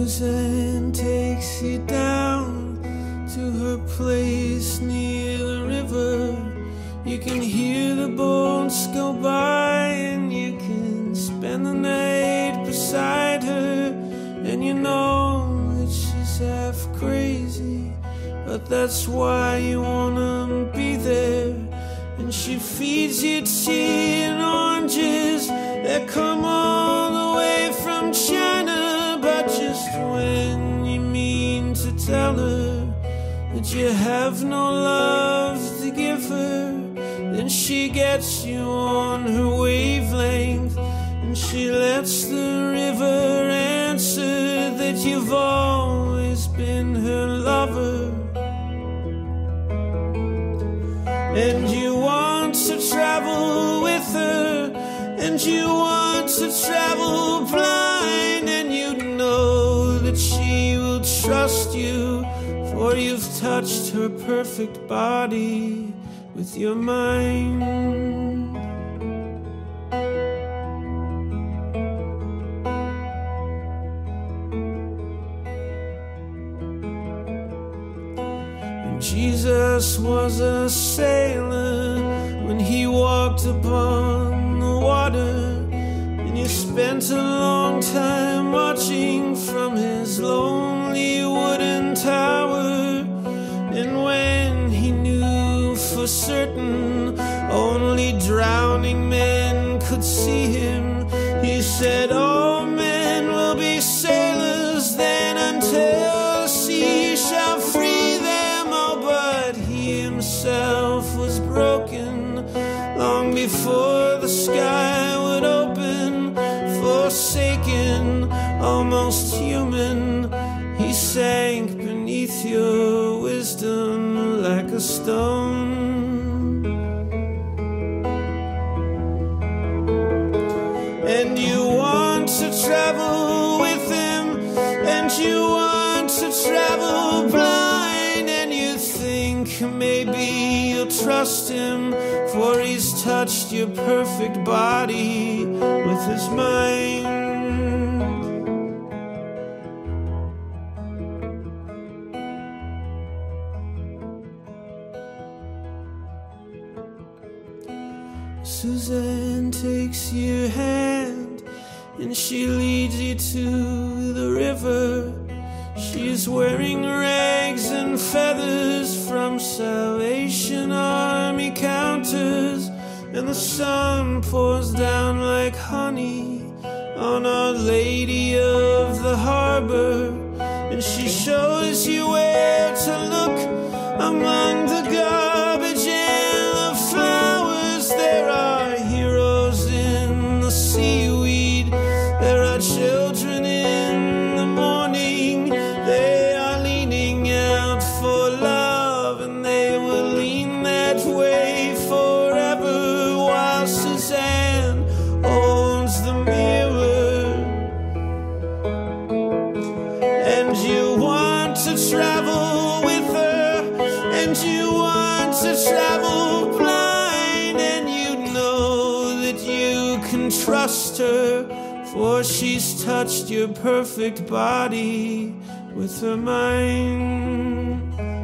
Suzanne takes you down to her place near the river. You can hear the boats go by, and you can spend the night beside her. And you know that she's half crazy, but that's why you wanna be there. And she feeds you tea and oranges that come all the way from China. But just when you mean to tell her that you have no love to give her, then she gets you on her wavelength, and she lets the river answer that you've always been her lover. And you want to travel with her, and you want to travel blind, and you know that she will trust you, for you've touched her perfect body with your mind. Jesus was a sailor when he walked upon the water, and you spent a long time watching from his lonely wooden tower. And when he knew for certain only drowning men could see him, he said, all men will be sailors then until the sea shall free them. But he himself was broken long before the sky would open. Forsaken, almost human, he sank beneath your wisdom like a stone. And you want to travel with him, and you want to travel blind, and you think maybe you'll trust him, for he's touched your perfect body with his mind. Suzanne takes your hand, and she leads you to the river. She's wearing rags and feathers from Salvation Army counters, and the sun pours down like honey on Our Lady of the Harbor. And she shows you where to look among the garbage and the flowers. There are heroes in the seaweed, there are children in the morning. They are leaning out for love, and they will lean that way forever, while Suzanne holds the mirror. And you want to travel with her, and you want to travel blind, and you know that you can trust her, for she's touched your perfect body with her mind.